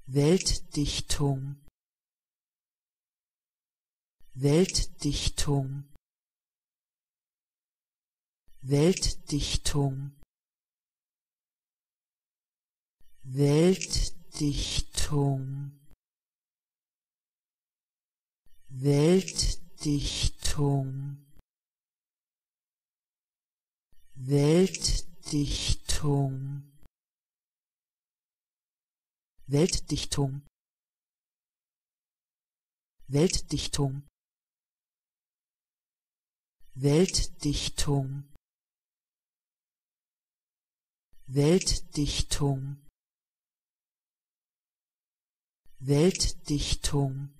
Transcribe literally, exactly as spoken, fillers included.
Weltdichtung, Weltdichtung, Weltdichtung, Weltdichtung, Weltdichtung, Weltdichtung, Weltdichtung, Weltdichtung, Weltdichtung, Weltdichtung, Weltdichtung,